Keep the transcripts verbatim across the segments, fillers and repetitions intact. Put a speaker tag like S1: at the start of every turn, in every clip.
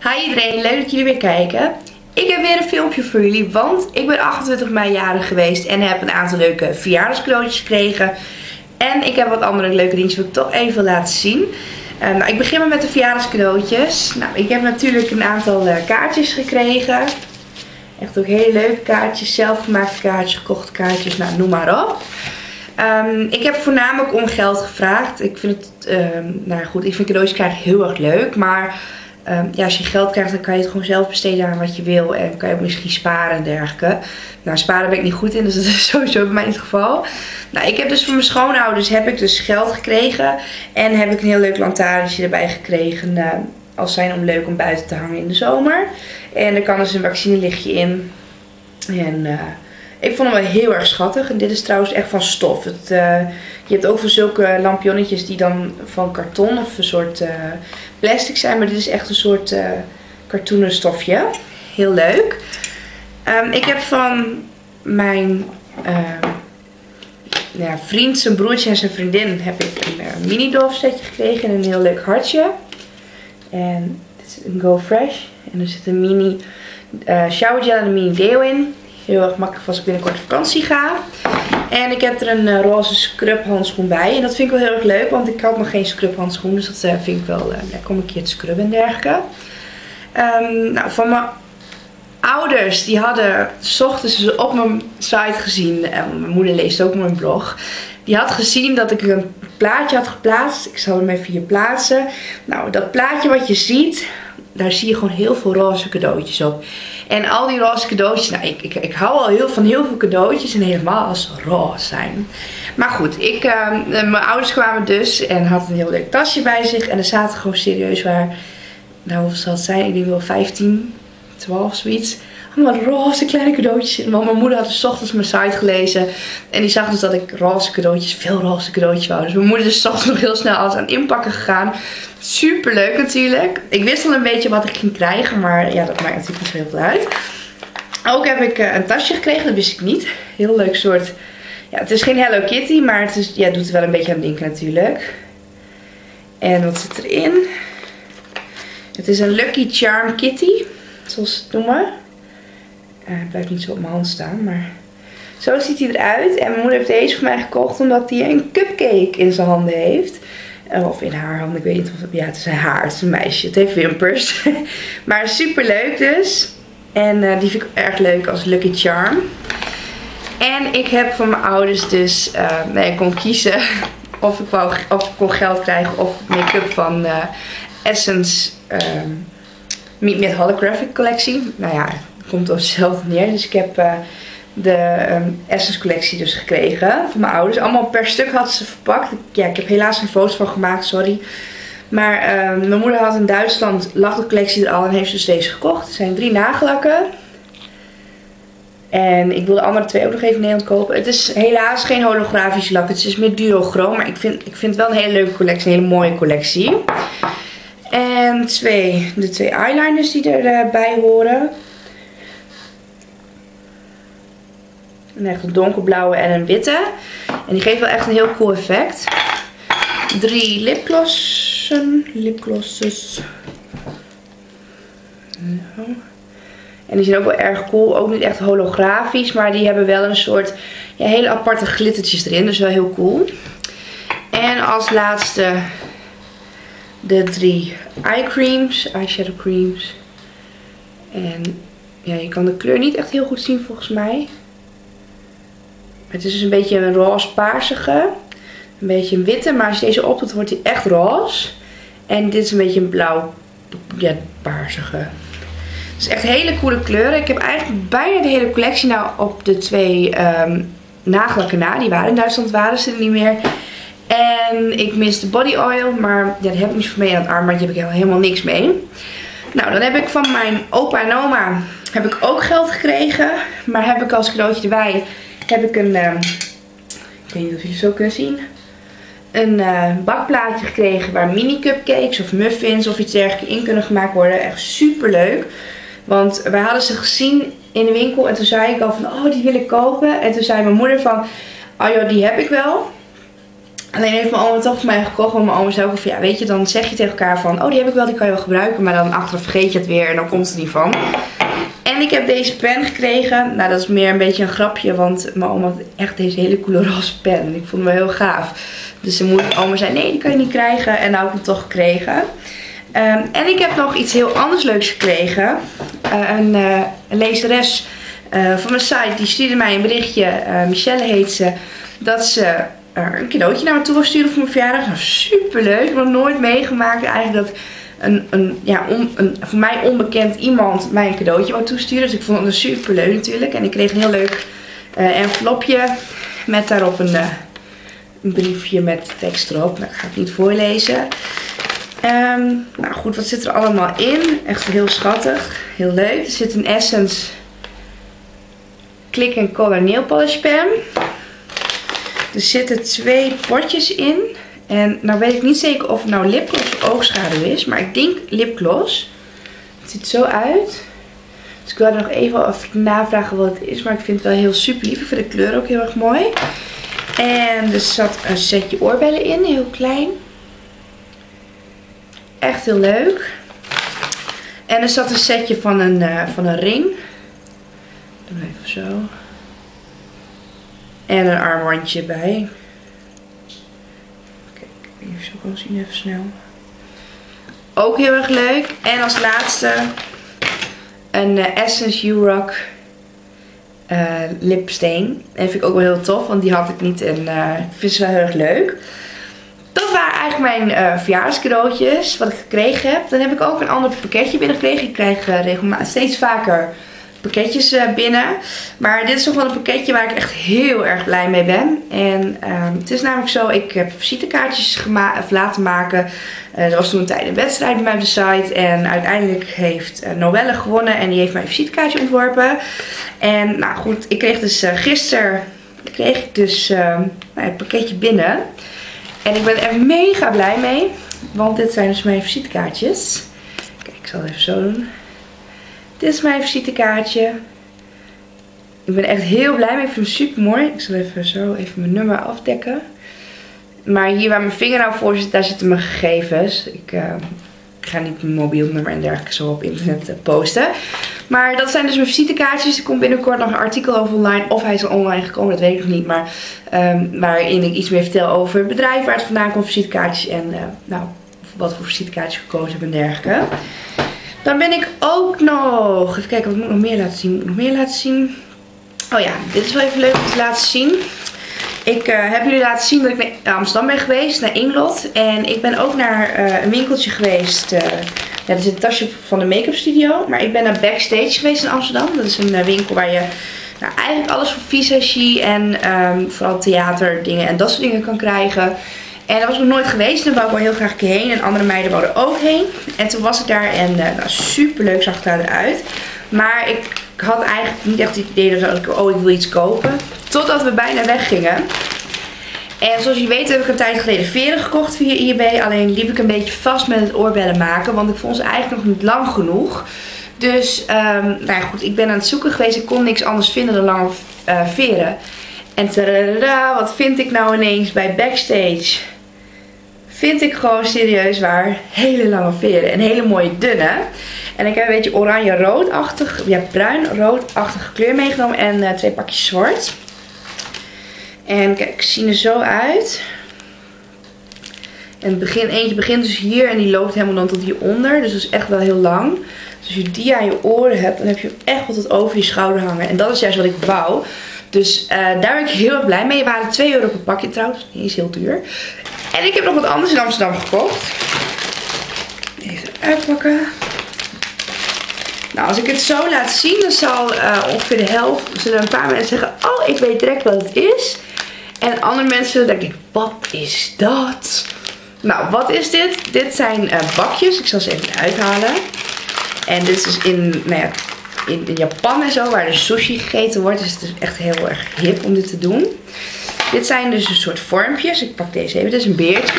S1: Hi iedereen, leuk dat jullie weer kijken. Ik heb weer een filmpje voor jullie, want ik ben achtentwintig mei jarig geweest en heb een aantal leuke verjaardagscadeautjes gekregen. En ik heb wat andere leuke dingetjes wil ik toch even laten zien. Uh, nou, ik begin maar met de verjaardagscadeautjes. Nou, ik heb natuurlijk een aantal uh, kaartjes gekregen. Echt ook hele leuke kaartjes, zelfgemaakte kaartjes, gekochte kaartjes, nou noem maar op. Um, ik heb voornamelijk om geld gevraagd. Ik vind het, um, nou goed, ik vind cadeautjes krijgen heel erg leuk, maar um, ja, als je geld krijgt dan kan je het gewoon zelf besteden aan wat je wil en kan je misschien sparen en dergelijke. Nou, sparen ben ik niet goed in, dus dat is sowieso bij mij niet het geval. Nou, ik heb dus voor mijn schoonouders heb ik dus geld gekregen en heb ik een heel leuk lantaarntje erbij gekregen, uh, als zijn om leuk om buiten te hangen in de zomer. En er kan dus een vaccinelichtje in en uh, ik vond hem wel heel erg schattig. En dit is trouwens echt van stof. Het, uh, je hebt ook voor zulke lampionnetjes die dan van karton of een soort uh, plastic zijn. Maar dit is echt een soort uh, kartonnen stofje. Heel leuk. Um, ik heb van mijn uh, ja, vriend, zijn broertje en zijn vriendin heb ik een uh, mini Dove setje gekregen. En een heel leuk hartje. En dit is een Go Fresh. En er zit een mini uh, shower gel en een mini deo in. Heel erg makkelijk als ik binnenkort op vakantie ga. En ik heb er een uh, roze scrub handschoen bij. En dat vind ik wel heel erg leuk. Want ik had nog geen scrub handschoen. Dus dat uh, vind ik wel uh, lekker om een keer te scrubben en dergelijke. Um, nou, van mijn ouders. Die hadden 's ochtends dus op mijn site gezien. En mijn moeder leest ook mijn blog. Die had gezien dat ik een plaatje had geplaatst. Ik zal hem even hier plaatsen. Nou, dat plaatje wat je ziet. Daar zie je gewoon heel veel roze cadeautjes op. En al die roze cadeautjes, nou ik, ik, ik hou al heel, van heel veel cadeautjes en helemaal als ze roze zijn. Maar goed, ik, uh, mijn ouders kwamen dus en hadden een heel leuk tasje bij zich. En er zaten gewoon serieus waar, nou hoeveel zal het zijn? Ik denk wel vijftien, twaalf zoiets. Allemaal roze kleine cadeautjes in. Want mijn moeder had dus 's ochtends mijn site gelezen. En die zag dus dat ik roze cadeautjes, veel roze cadeautjes wou. Dus mijn moeder is 's ochtends nog heel snel alles aan inpakken gegaan. Super leuk natuurlijk. Ik wist al een beetje wat ik ging krijgen. Maar ja, dat maakt natuurlijk niet zo heel veel uit. Ook heb ik uh, een tasje gekregen. Dat wist ik niet. Heel leuk soort. Ja, het is geen Hello Kitty. Maar het is, ja, doet er wel een beetje aan denken natuurlijk. En wat zit erin? Het is een Lucky Charm Kitty. Zoals ze het noemen. Uh, het blijft niet zo op mijn hand staan, maar zo ziet hij eruit. En mijn moeder heeft deze voor mij gekocht omdat hij een cupcake in zijn handen heeft. Uh, of in haar handen, ik weet niet of het, ja, het is haar, het is een meisje, het heeft wimpers. Maar super leuk dus. En uh, die vind ik erg leuk als Lucky Charm. En ik heb van mijn ouders dus, uh, nee, ik kon kiezen of ik, wou, of ik kon geld krijgen of make-up van uh, Essence um, Meet Me at Holographic collectie. Nou ja, komt op hetzelfde neer. Dus ik heb uh, de um, Essence collectie dus gekregen van mijn ouders. Allemaal per stuk had ze verpakt. Ja, ik heb helaas geen foto's van gemaakt, sorry. Maar uh, mijn moeder had in Duitsland, lag de collectie er al en heeft dus deze gekocht. Er zijn drie nagellakken. En ik wil de andere twee ook nog even in Nederland kopen. Het is helaas geen holografische lak. Het is meer duochroom. Maar ik vind, ik vind het wel een hele leuke collectie. Een hele mooie collectie. En twee, de twee eyeliners die erbij horen. Een echt een donkerblauwe en een witte. En die geven wel echt een heel cool effect. Drie lipglossen. Lipglosses. En die zijn ook wel erg cool. Ook niet echt holografisch. Maar die hebben wel een soort ja, hele aparte glittertjes erin. Dus wel heel cool. En als laatste de drie eye creams. Eyeshadow creams. En ja, je kan de kleur niet echt heel goed zien volgens mij. Het is dus een beetje een roze-paarsige. Een beetje een witte. Maar als je deze opdoet wordt hij echt roze. En dit is een beetje een blauw, ja, paarsige. Het is echt hele coole kleuren. Ik heb eigenlijk bijna de hele collectie nou op de twee um, nagellakken na. Die waren in Duitsland, waren ze er niet meer. En ik mis de body oil. Maar ja, daar heb ik niet voor mee aan het armbandje. Heb ik helemaal niks mee. Nou, dan heb ik van mijn opa en oma heb ik ook geld gekregen. Maar heb ik als cadeautje erbij heb ik een, uh, ik weet niet of jullie het zo kunnen zien, een uh, bakplaatje gekregen waar mini cupcakes of muffins of iets dergelijks in kunnen gemaakt worden. Echt super leuk. Want wij hadden ze gezien in de winkel en toen zei ik al van, oh die wil ik kopen. En toen zei mijn moeder van, oh joh, die heb ik wel. Alleen heeft mijn oma het toch voor mij gekocht. Want mijn oma zei ook van ja, weet je, dan zeg je tegen elkaar van oh, die heb ik wel, die kan je wel gebruiken. Maar dan achteraf vergeet je het weer en dan komt het niet van. En ik heb deze pen gekregen. Nou, dat is meer een beetje een grapje. Want mijn oma had echt deze hele coole roze pen. En ik vond hem wel heel gaaf. Dus de moeder, oma zei nee, die kan je niet krijgen. En nou heb ik hem toch gekregen. Um, en ik heb nog iets heel anders leuks gekregen. Uh, een, uh, een lezeres uh, van mijn site. Die stuurde mij een berichtje. Uh, Michelle heet ze. Dat ze uh, een cadeautje naar me toe wil sturen voor mijn verjaardag. Nou, super leuk. Ik heb nog nooit meegemaakt eigenlijk dat een, een, ja, on, een voor mij onbekend iemand mij een cadeautje wou toesturen. Dus ik vond het super leuk natuurlijk. En ik kreeg een heel leuk uh, envelopje. Met daarop een, uh, een briefje met tekst erop. Nou, dat ga ik niet voorlezen. Um, nou goed, wat zit er allemaal in? Echt heel schattig. Heel leuk. Er zit een Essence Click and Color Nail Polish pen. Er zitten twee potjes in. En nou weet ik niet zeker of het nou lipgloss of oogschaduw is. Maar ik denk lipgloss. Het ziet zo uit. Dus ik wilde nog even even navragen wat het is. Maar ik vind het wel heel super lief. Ik vind de kleur ook heel erg mooi. En er zat een setje oorbellen in. Heel klein. Echt heel leuk. En er zat een setje van een, uh, van een ring. Doe even zo. En een armbandje bij. Kijk, even zo kan zien, even snel. Ook heel erg leuk. En als laatste een uh, Essence You-Rock uh, lipstain. En vind ik ook wel heel tof, want die had ik niet. En uh, ik vind ze wel heel erg leuk. Dat waren eigenlijk mijn uh, verjaardagscadeautjes wat ik gekregen heb. Dan heb ik ook een ander pakketje binnengekregen. Ik krijg uh, regelmatig steeds vaker pakketjes uh, binnen. Maar dit is toch wel een pakketje waar ik echt heel erg blij mee ben. En uh, het is namelijk zo, ik heb visitekaartjes laten maken. Uh, er was toen een tijd een wedstrijd bij mij op de site. En uiteindelijk heeft uh, Noelle gewonnen en die heeft mijn visitekaartje ontworpen. En nou goed, ik kreeg dus uh, gisteren kreeg ik dus uh, nou, het pakketje binnen. En ik ben er mega blij mee. Want dit zijn dus mijn visitekaartjes. Kijk, ik zal het even zo doen. Dit is mijn visitekaartje. Ik ben echt heel blij mee. Ik vind hem super mooi. Ik zal even zo even mijn nummer afdekken. Maar hier waar mijn vinger nou voor zit, daar zitten mijn gegevens. Ik, uh, ik ga niet mijn mobiel nummer en dergelijke zo op internet uh, posten. Maar dat zijn dus mijn visitekaartjes. Er komt binnenkort nog een artikel over online. Of hij is al online gekomen, dat weet ik nog niet. Maar um, waarin ik iets meer vertel over het bedrijf, waar het vandaan komt, visitekaartjes. En uh, nou, wat voor visitekaartjes gekozen heb en dergelijke. Dan ben ik ook nog... Even kijken, wat moet ik nog meer laten zien? Moet ik nog meer laten zien? Oh ja, dit is wel even leuk om te laten zien. Ik uh, heb jullie laten zien dat ik naar Amsterdam ben geweest, naar Inglot. En ik ben ook naar uh, een winkeltje geweest. Uh, ja, dat is een tasje van de make-up studio. Maar ik ben naar Backstage geweest in Amsterdam. Dat is een uh, winkel waar je nou, eigenlijk alles voor visagie en um, vooral theater dingen en dat soort dingen kan krijgen. En daar was ik nog nooit geweest. Daar wou ik wel heel graag een keer heen. En andere meiden wouden ook heen. En toen was ik daar en uh, nou, super leuk zag het eruit. Maar ik had eigenlijk niet echt het idee dat ik, oh, ik wil iets kopen. Totdat we bijna weggingen. En zoals je weet heb ik een tijd geleden veren gekocht via I B. Alleen liep ik een beetje vast met het oorbellen maken. Want ik vond ze eigenlijk nog niet lang genoeg. Dus, um, nou ja, goed. Ik ben aan het zoeken geweest. Ik kon niks anders vinden dan lange uh, veren. En tada, wat vind ik nou ineens bij Backstage? Vind ik gewoon serieus waar hele lange veren. En hele mooie dunne. En ik heb een beetje oranje-roodachtig, ja, bruin-roodachtige kleur meegenomen. En uh, twee pakjes zwart. En kijk, ze zien er zo uit. En het begin, eentje begint dus hier en die loopt helemaal dan tot hieronder. Dus dat is echt wel heel lang. Dus als je die aan je oren hebt, dan heb je hem echt wel tot over je schouder hangen. En dat is juist wat ik wou. Dus uh, daar ben ik heel erg blij mee. Het waren twee euro per pakje trouwens. Die is heel duur. En ik heb nog wat anders in Amsterdam gekocht. Even uitpakken. Nou, als ik het zo laat zien, dan zal uh, ongeveer de helft, zullen een paar mensen zeggen, oh, ik weet direct wat het is. En andere mensen denken, wat is dat? Nou, wat is dit? Dit zijn uh, bakjes. Ik zal ze even uithalen. En dit is dus in, nou ja, in Japan en zo, waar de sushi gegeten wordt. Dus het is echt heel erg hip om dit te doen. Dit zijn dus een soort vormpjes. Ik pak deze even. Dit is een beertje.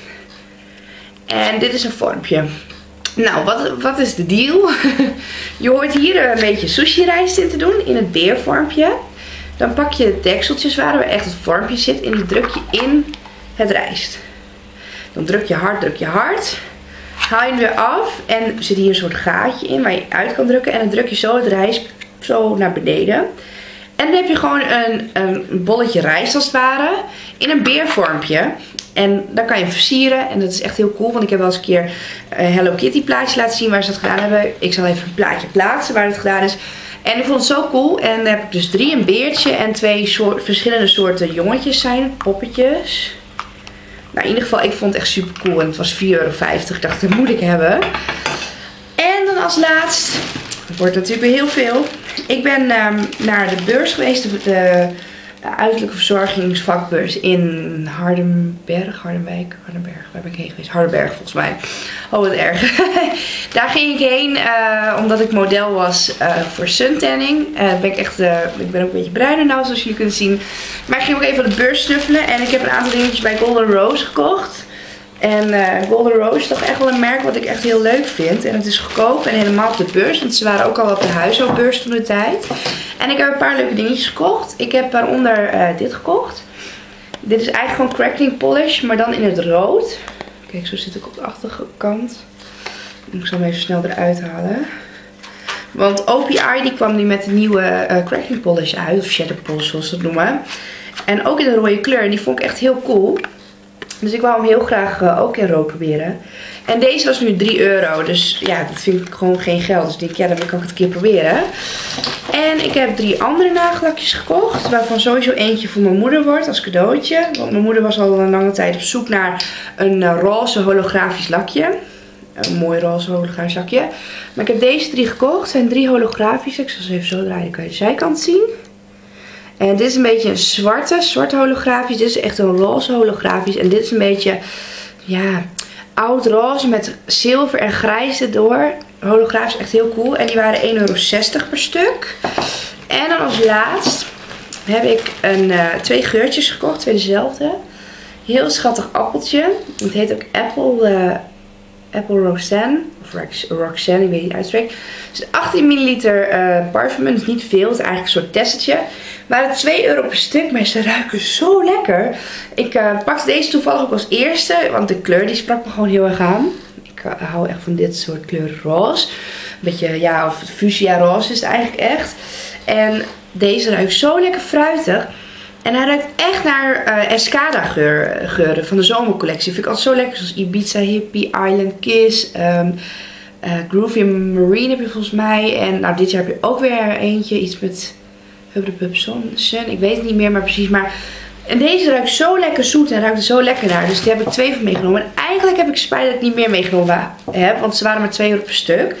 S1: En dit is een vormpje. Nou, wat, wat is de deal? Je hoort hier een beetje sushi rijst in te doen. In het beervormpje. Dan pak je de dekseltjes waar echt het vormpje zit. En die druk je in het rijst. Dan druk je hard, druk je hard. Haal je hem weer af en er zit hier een soort gaatje in waar je uit kan drukken. En dan druk je zo het rijst zo naar beneden. En dan heb je gewoon een, een bolletje rijst als het ware in een beervormpje. En dan kan je hem versieren en dat is echt heel cool. Want ik heb wel eens een keer een Hello Kitty plaatje laten zien waar ze dat gedaan hebben. Ik zal even een plaatje plaatsen waar het gedaan is. En ik vond het zo cool. En dan heb ik dus drie, een beertje en twee soort, verschillende soorten jongetjes zijn, poppetjes. Nou, in ieder geval, ik vond het echt super cool. En het was vier euro vijftig. Ik dacht, dat moet ik hebben. En dan als laatst, het wordt natuurlijk weer heel veel. Ik ben um, naar de beurs geweest. De, de uiterlijke verzorgingsvakbeurs in Hardenberg. Hardenwijk. Hardenberg. Waar ben ik heen geweest? Hardenberg volgens mij. Oh, wat erg. Daar ging ik heen uh, omdat ik model was uh, voor suntanning. Uh, ben ik, echt, uh, ik ben ook een beetje bruiner nou, zoals jullie kunnen zien. Maar ik ging ook even op de beurs snuffelen. En ik heb een aantal dingetjes bij Golden Rose gekocht. En uh, Golden Rose is toch echt wel een merk wat ik echt heel leuk vind. En het is goedkoop en helemaal op de beurs. Want ze waren ook al op de huishoudbeurs toen de tijd. En ik heb een paar leuke dingetjes gekocht. Ik heb waaronder uh, dit gekocht. Dit is eigenlijk gewoon crackling polish, maar dan in het rood. Kijk, zo zit ik op de achterkant. Ik zal hem even snel eruit halen. Want O P I die kwam nu met de nieuwe uh, crackling polish uit. Of shadow polish zoals ze het noemen. En ook in de rode kleur. En die vond ik echt heel cool. Dus ik wou hem heel graag uh, ook in rood proberen. En deze was nu drie euro. Dus ja, dat vind ik gewoon geen geld. Dus ik denk, ja, dan kan ik het een keer proberen. En ik heb drie andere nagellakjes gekocht. Waarvan sowieso eentje voor mijn moeder wordt als cadeautje. Want mijn moeder was al een lange tijd op zoek naar een uh, roze holografisch lakje. Een mooi roze holografisch lakje. Maar ik heb deze drie gekocht. Het zijn drie holografische. Ik zal ze even zo draaien. Dan kan je de zijkant zien. En dit is een beetje een zwarte, zwarte holografisch. Dit is echt een roze holografisch. En dit is een beetje, ja, oud roze met zilver en grijs erdoor. Holografisch, echt heel cool. En die waren één euro zestig per stuk. En dan als laatst heb ik een, uh, twee geurtjes gekocht. Twee dezelfde. Heel schattig appeltje. Het heet ook Apple, uh, Apple Roxanne. Of Roxanne, ik weet niet uitspreken. Het is achttien milliliter uh, parfum. Het is niet veel. Het is eigenlijk een soort testetje. Waren twee euro per stuk, maar ze ruiken zo lekker. Ik uh, pakte deze toevallig ook als eerste, want de kleur die sprak me gewoon heel erg aan. Ik uh, hou echt van dit soort kleuren roze. Een beetje, ja, of fuchsia roze is het eigenlijk echt. En deze ruikt zo lekker fruitig. En hij ruikt echt naar uh, Escada geur, geuren van de zomercollectie. Vind ik altijd zo lekker, zoals Ibiza Hippie, Island Kiss, um, uh, Groovy Marine heb je volgens mij. En nou, dit jaar heb je ook weer eentje, iets met Hubba Sun, Sun, ik weet het niet meer, maar precies. Maar en deze ruikt zo lekker zoet en ruikt er zo lekker naar. Dus die heb ik twee van meegenomen. En eigenlijk heb ik spijt dat ik niet meer meegenomen heb, want ze waren maar twee euro per stuk.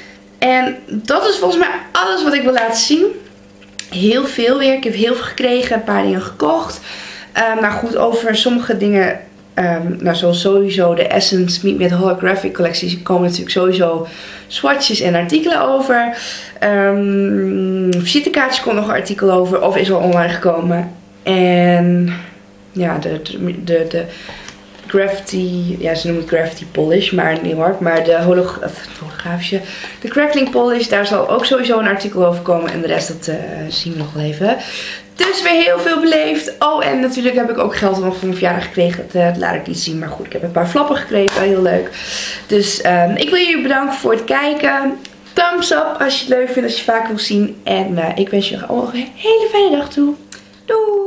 S1: En dat is volgens mij alles wat ik wil laten zien. Heel veel weer. Ik heb heel veel gekregen. Een paar dingen gekocht. Um, maar goed, over sommige dingen. Um, nou, zoals sowieso de Essence Meet Me Holographic collecties. komen natuurlijk sowieso swatches en artikelen over. Um, visitekaartjes komt nog een artikel over. Of is al online gekomen. En ja, de, de, de, de Gravity. Ja, ze noemen het Gravity Polish. Maar niet hoor. Maar de holog holografische. De Crackling Polish. Daar zal ook sowieso een artikel over komen. En de rest dat uh, zien we nog wel even. Dus weer heel veel beleefd. Oh, en natuurlijk heb ik ook geld nog voor mijn verjaardag gekregen. Dat, uh, dat laat ik niet zien. Maar goed, ik heb een paar flappen gekregen. Heel leuk. Dus um, ik wil jullie bedanken voor het kijken. Thumbs up als je het leuk vindt. Als je het vaak wil zien. En uh, ik wens je allemaal een hele fijne dag toe. Doei!